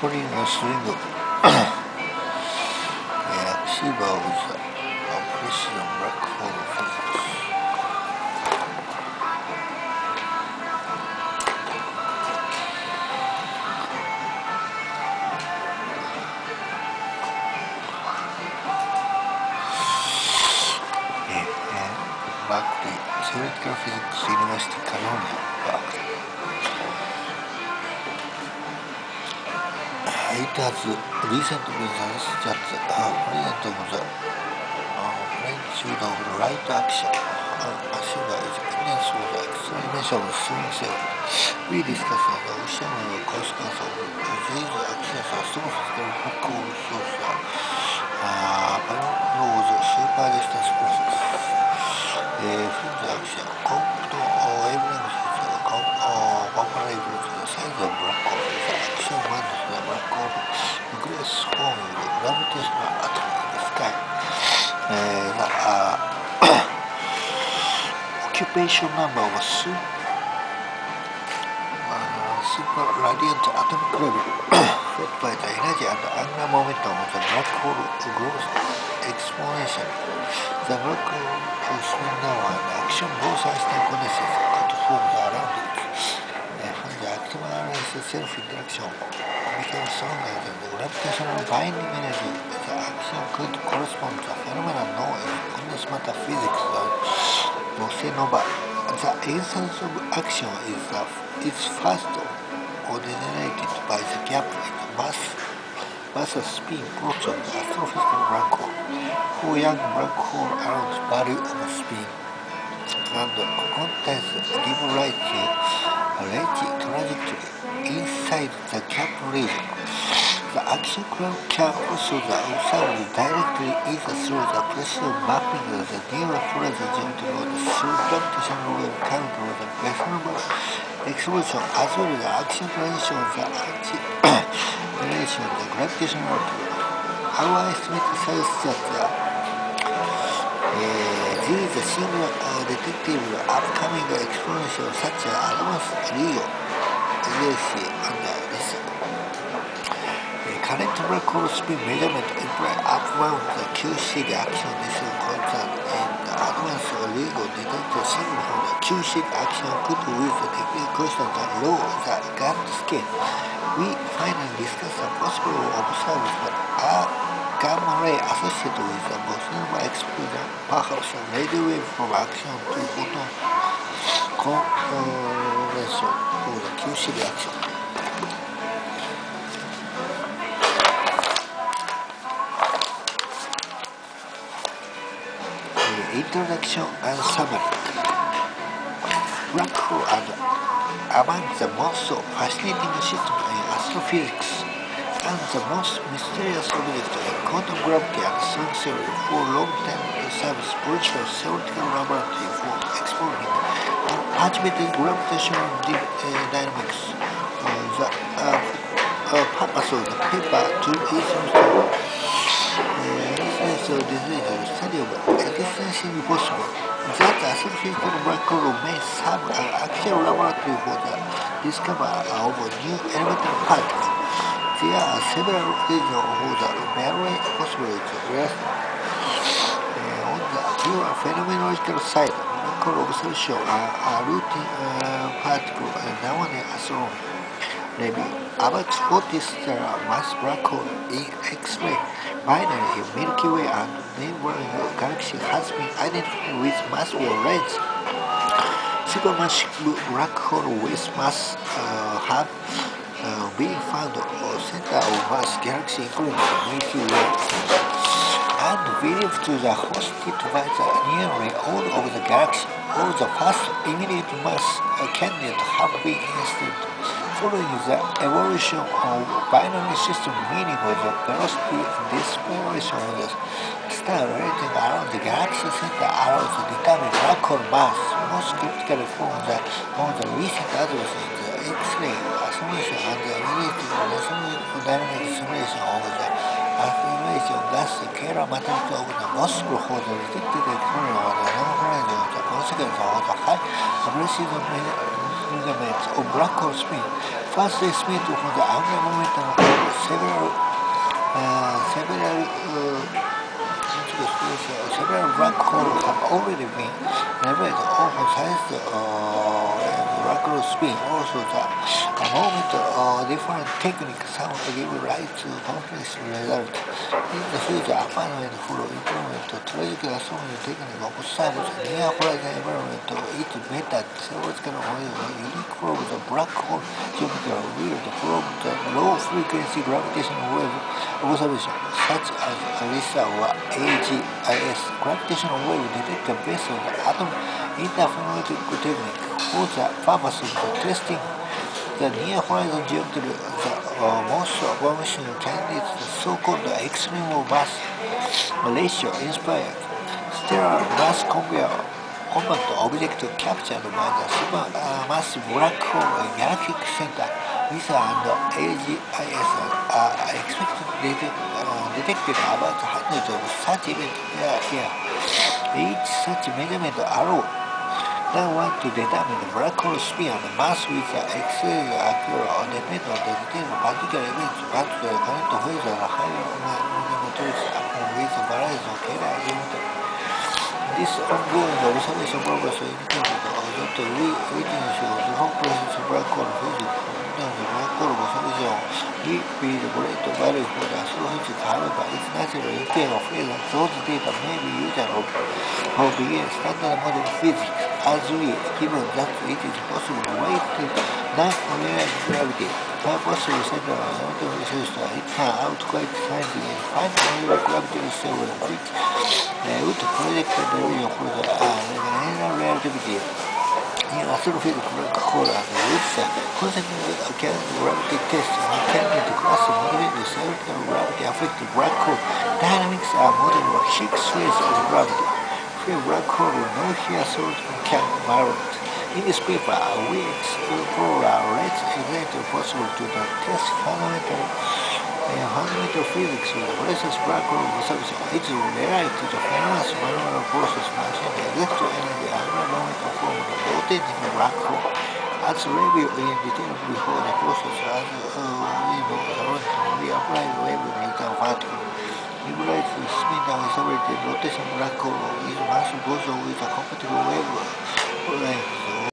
pulling a string receiver with a precision black hole physics. Berkeley Theoretical Physics University, California, Berkeley. It has recently been suggested that the president of the magnitude of the right action Ashura is evidence for the explanation of string theory. We discussed the ocean consequence of these actions astrophysical black hole source Parallel super distance process. Fringe action compute wavelength is comparable to the size of black hole. The action minus the black hole nucleus form with gravitational atom in the sky. The occupation number of super radiant atomic level set by the energy and angular momentum of the black hole grows exponentially. The black hole spin now and action both Einstein condensates outforms around it. When the active self-interaction becomes stronger than the gravitational binding energy, the action could correspond to a phenomenon known as condensed matter physics or Bosse-nova. The essence of action is first originated by the gap in mass versus spin approach of the astrophysical black hole. For young black hole allows value of spin and contains give rise to a trajectory inside the gap region. The action curve can also be observed directly either through the precision mapping of the neural Fourier geometry or through gravitational wave count or the Besenberg explosion, as well as the action transition of the anti-relation of the gravitational field. Our estimate suggests that there is a single detectable upcoming explosion such as advanced LEO, LHC, and LISA. Current black hole spin measurement imply upbound the Q-sig action. This is concerned in the advanced LEGO detected signal from the Q-sig action could with the degree constant and low the Gantt scale. We finally discussed the possible observed gamma ray associated with the Bosse-nova explosion, perhaps a radio wave from action to photon convention for the Q-sig action. Introduction and summary. Black hole are among the most fascinating systems in astrophysics and the most mysterious objects in quantum gravity and string theory. For long-term service virtual theoretical laboratory for exploring participating gravitational dynamics. The purpose of the paper so this is a study of existentially possible that astrophysical black hole may serve an actual laboratory for the discovery of new elemental particles. There are several reasons for the very possibility. On the pure phenomenological side, black hole observation are routine particle nowadays astronomy. Review. About 40 stellar mass black hole in X-ray binary in Milky Way and neighboring galaxy has been identified with mass or range. Supermassive black hole with mass have been found at center of mass galaxy including the Milky Way and believed to be hosted by the nearly all of the galaxy. All the first immediate mass candidates have been installed. Following the evolution of binary system, meaning with the velocity dispersion of the star relating around the galaxy center allows to determine black hole mass, most critically from the recent advances in the X-ray simulation and the related dynamic simulation of the acceleration of gas scalar matrix of the Moskva for the detected explosion of the non-horizon of the consequence of the high precision measurements of black hole spin. First estimate for the angular momentum of several black holes have already been revealed over sized black hole spin. Also, the moment different techniques sound give rise to complex results. In the future, applied for improvement trajectory astronomy technique observes near horizon environment is better theoretical unique from the black hole geometry revealed from the low frequency gravitational wave observation, such as ALISA or AGIS. Gravitational wave detector based on the atom interferometric technique. For the purpose of testing the near horizon geometry, the most promising candidate is the so-called extreme mass ratio inspired stellar mass compact object captured by the supermassive black hole galactic center. LISA and AGIS are expected to detect about hundreds of such events per year. Each such measurement allows now want to determine the black hole spin and mass with the accelerator accurate depend on the detail of particular events, but the current phase are higher magnitudes upon with various of Taylor geometry. This ongoing observation progress indicated that we witness the whole process of black hole physics. The black hole observation yield great value for the astrophysics. However, its natural impaired phase those data may be useful for begin standard model physics, as we given that it is possible to wait non-linear gravity. How possible central momentum system, it turns out quite handy in fine molecular gravity system which would project the region for the general relativity. In astrophysics, black hole and with the consequent account gravity test intended to class model theoretical gravity affect black hole dynamics are modeled of Higgs phase of gravity. Free black hole no here theoretical can merit. In this paper, we explore less example possible to the test fundamental physics of the process black hole observation. It is related to the famous manual process machine electron energy angular momentum from the rotating black hole. As reviewed in detail before the process, as we know, we apply wave-related particle. Liberate the spin and accelerated rotation black hole with mass boson with a compatible wave length.